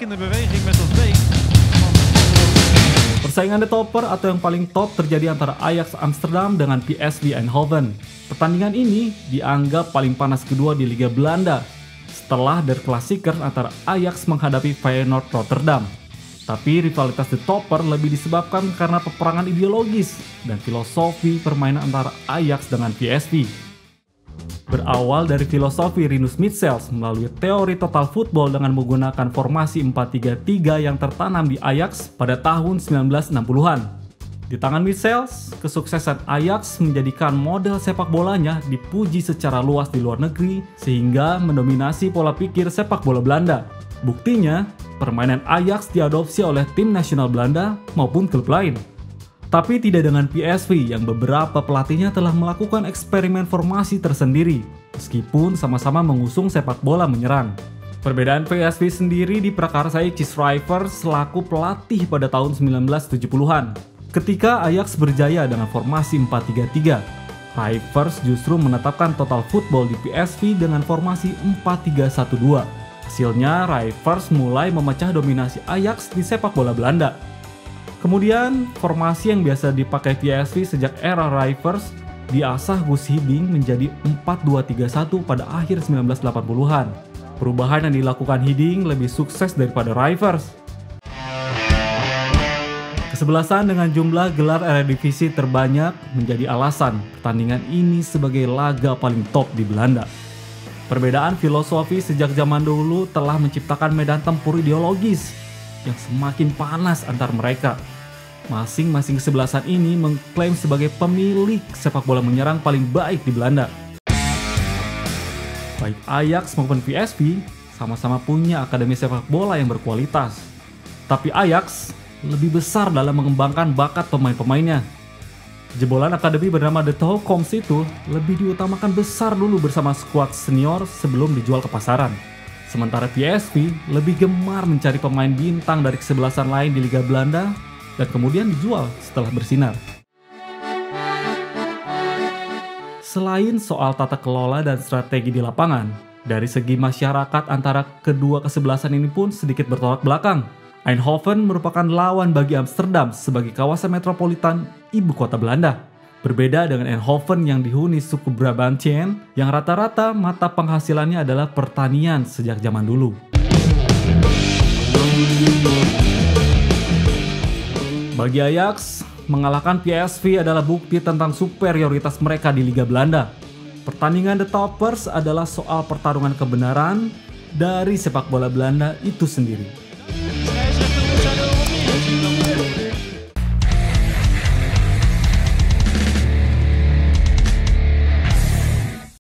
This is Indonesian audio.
uitstekende beweging met dat been. Persaingan The Topper atau yang paling top terjadi antara Ajax Amsterdam dengan PSV Eindhoven. Pertandingan ini dianggap paling panas kedua di Liga Belanda setelah Der Klassieker antara Ajax menghadapi Feyenoord Rotterdam. Tapi rivalitas The Topper lebih disebabkan karena peperangan ideologis dan filosofi permainan antara Ajax dengan PSV. Berawal dari filosofi Rinus Michels melalui teori total football dengan menggunakan formasi 4-3-3 yang tertanam di Ajax pada tahun 1960-an. Di tangan Michels, kesuksesan Ajax menjadikan model sepak bolanya dipuji secara luas di luar negeri sehingga mendominasi pola pikir sepak bola Belanda. Buktinya, permainan Ajax diadopsi oleh tim nasional Belanda maupun klub lain. Tapi tidak dengan PSV yang beberapa pelatihnya telah melakukan eksperimen formasi tersendiri, meskipun sama-sama mengusung sepak bola menyerang. Perbedaan PSV sendiri diprakarsai Chris Rijvers selaku pelatih pada tahun 1970-an. Ketika Ajax berjaya dengan formasi 4-3-3, Rijvers justru menetapkan total football di PSV dengan formasi 4-3-1-2. Hasilnya, Rijvers mulai memecah dominasi Ajax di sepak bola Belanda. Kemudian, formasi yang biasa dipakai PSV sejak era Rijvers diasah Guus Hiddink menjadi 4-2-3-1 pada akhir 1980-an. Perubahan yang dilakukan Hiddink lebih sukses daripada Rijvers. Kesebelasan dengan jumlah gelar Eredivisie terbanyak menjadi alasan pertandingan ini sebagai laga paling top di Belanda. Perbedaan filosofi sejak zaman dulu telah menciptakan medan tempur ideologis yang semakin panas antar mereka. Masing-masing kesebelasan ini mengklaim sebagai pemilik sepak bola menyerang paling baik di Belanda. Baik Ajax maupun PSV sama-sama punya akademi sepak bola yang berkualitas. Tapi Ajax lebih besar dalam mengembangkan bakat pemain-pemainnya. Jebolan akademi bernama The Toekomst itu lebih diutamakan besar dulu bersama skuad senior sebelum dijual ke pasaran. Sementara PSV lebih gemar mencari pemain bintang dari kesebelasan lain di Liga Belanda dan kemudian dijual setelah bersinar. Selain soal tata kelola dan strategi di lapangan, dari segi masyarakat antara kedua kesebelasan ini pun sedikit bertolak belakang. Eindhoven merupakan lawan bagi Amsterdam sebagai kawasan metropolitan ibu kota Belanda. Berbeda dengan Eindhoven yang dihuni suku Brabantien yang rata-rata mata penghasilannya adalah pertanian sejak zaman dulu. Bagi Ajax, mengalahkan PSV adalah bukti tentang superioritas mereka di Liga Belanda. Pertandingan The Toppers adalah soal pertarungan kebenaran dari sepak bola Belanda itu sendiri. Hij zegt, we zijn er nog niet.